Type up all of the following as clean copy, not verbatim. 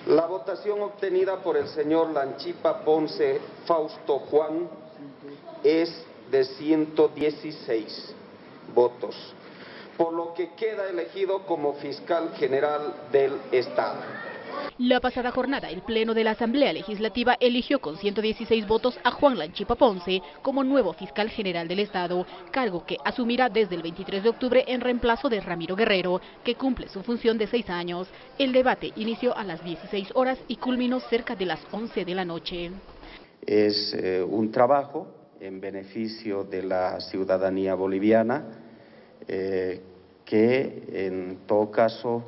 La votación obtenida por el señor Lanchipa Ponce Fausto Juan es de 116 votos, por lo que queda elegido como fiscal general del Estado. La pasada jornada, el Pleno de la Asamblea Legislativa eligió con 116 votos a Juan Lanchipa Ponce como nuevo fiscal general del Estado, cargo que asumirá desde el 23 de octubre en reemplazo de Ramiro Guerrero, que cumple su función de 6 años. El debate inició a las 16 horas y culminó cerca de las 11 de la noche. Es un trabajo en beneficio de la ciudadanía boliviana que en todo caso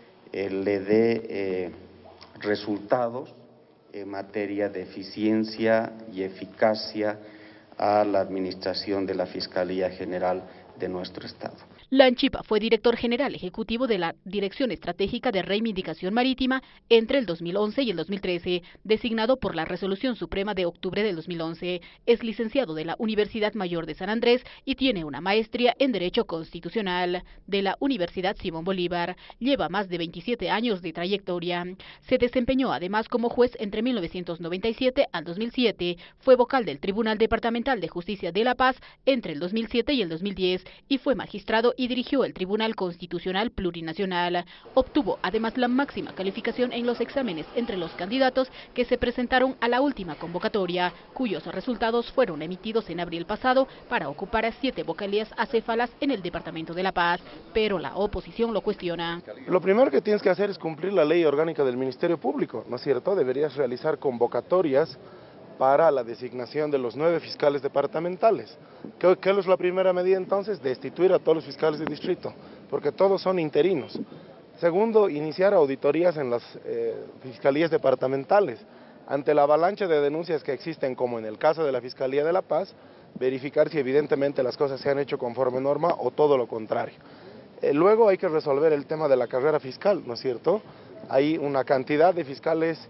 le dé resultados en materia de eficiencia y eficacia a la administración de la Fiscalía General de nuestro Estado. Lanchipa fue director general ejecutivo de la Dirección Estratégica de Reivindicación Marítima entre el 2011 y el 2013, designado por la Resolución Suprema de octubre del 2011. Es licenciado de la Universidad Mayor de San Andrés y tiene una maestría en Derecho Constitucional de la Universidad Simón Bolívar. Lleva más de 27 años de trayectoria. Se desempeñó además como juez entre 1997 al 2007. Fue vocal del Tribunal Departamental de Justicia de La Paz entre el 2007 y el 2010 y fue magistrado y dirigió el Tribunal Constitucional Plurinacional. Obtuvo además la máxima calificación en los exámenes entre los candidatos que se presentaron a la última convocatoria, cuyos resultados fueron emitidos en abril pasado para ocupar a 7 vocalías acéfalas en el Departamento de La Paz, pero la oposición lo cuestiona. Lo primero que tienes que hacer es cumplir la ley orgánica del Ministerio Público, ¿no es cierto? Deberías realizar convocatorias para la designación de los 9 fiscales departamentales. ¿Qué es la primera medida entonces? Destituir a todos los fiscales de distrito, porque todos son interinos. Segundo, iniciar auditorías en las fiscalías departamentales. Ante la avalancha de denuncias que existen, como en el caso de la Fiscalía de La Paz, verificar si evidentemente las cosas se han hecho conforme norma o todo lo contrario. Luego hay que resolver el tema de la carrera fiscal, ¿no es cierto? Hay una cantidad de fiscales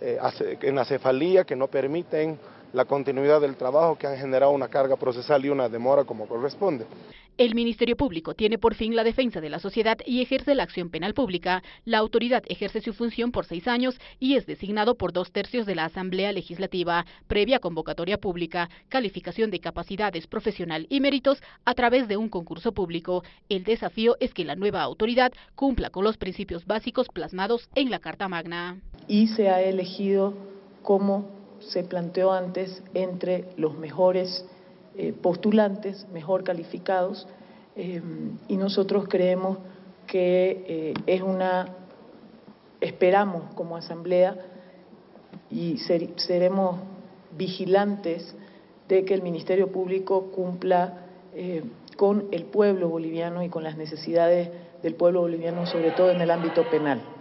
en la cefalía que no permiten la continuidad del trabajo, que han generado una carga procesal y una demora como corresponde. El Ministerio Público tiene por fin la defensa de la sociedad y ejerce la acción penal pública. La autoridad ejerce su función por 6 años y es designado por 2/3 de la Asamblea Legislativa, previa convocatoria pública, calificación de capacidades profesional y méritos a través de un concurso público. El desafío es que la nueva autoridad cumpla con los principios básicos plasmados en la Carta Magna. Y se ha elegido, como se planteó antes, entre los mejores postulantes, mejor calificados, y nosotros creemos que esperamos como Asamblea y seremos vigilantes de que el Ministerio Público cumpla con el pueblo boliviano y con las necesidades del pueblo boliviano, sobre todo en el ámbito penal.